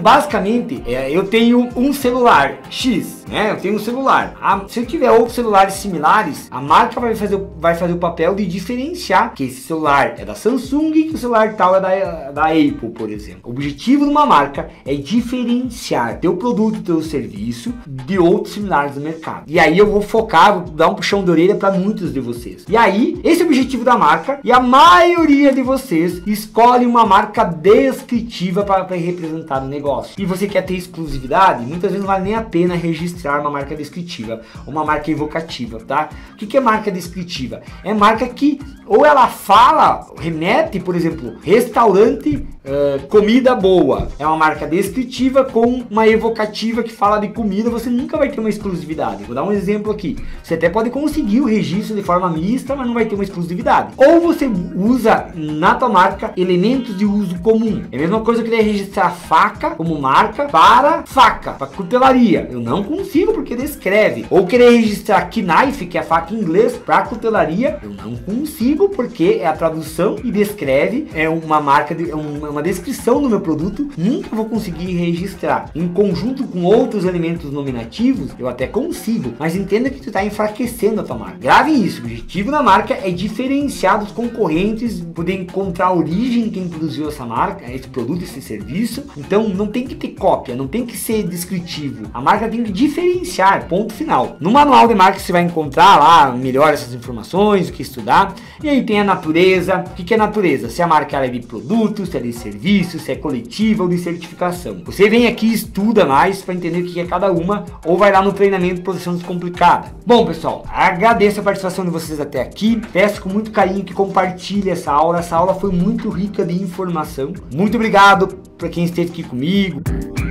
basicamente, eu tenho um celular X, né? Eu tenho um celular. Se eu tiver outros celulares similares, a marca vai fazer o papel de diferenciar que esse celular é da Samsung e que o celular tal é da Apple, por exemplo. O objetivo de uma marca é diferenciar teu produto, teu serviço de outros similares do mercado. E aí eu vou focar, vou dar um puxão de orelha para muitos de vocês. E aí, esse é o objetivo da marca, e a maioria de vocês escolhe uma marca descritiva para representar o negócio. E você quer ter exclusividade? Muitas vezes não vale nem a pena registrar uma marca descritiva, uma marca evocativa, tá? O que é marca descritiva? É marca que ou ela fala, remete, por exemplo, restaurante, comida boa. É uma marca descritiva com uma evocativa que fala de comida. Você nunca vai ter uma exclusividade. Vou dar um exemplo aqui. Você até pode conseguir o registro de forma mista, mas não vai ter uma exclusividade. Ou você usa na tua marca elementos de uso comum. É a mesma coisa que eu queria registrar faca como marca para cutelaria. Eu não consigo porque descreve. Ou querer registrar knife, que é a faca em inglês, para cutelaria. Eu não consigo porque é a tradução e descreve, é uma marca, uma descrição do meu produto. Nunca vou conseguir registrar. Em conjunto com outros elementos nominativos, eu até consigo, mas entenda que tu está enfraquecendo a tua marca. Grave isso, o objetivo da marca é diferenciar dos concorrentes, poder encontrar a origem de quem produziu essa marca, esse produto, esse serviço. Então não tem que ter cópia, não tem que ser descritivo. A marca tem que diferenciar, ponto final. No manual de marca você vai encontrar lá melhor essas informações, o que estudar. E aí tem a natureza. O que é natureza? Se a marca é de produto, se é de serviço, se é coletiva ou de certificação. Você vem aqui e estuda mais para entender o que é cada uma, ou vai lá no treinamento Produção Descomplicada. Bom, pessoal, agradeço a participação de vocês até aqui. Peço com muito carinho que compartilhe essa aula. Essa aula foi muito rica de informação. Muito obrigado para quem esteve aqui comigo.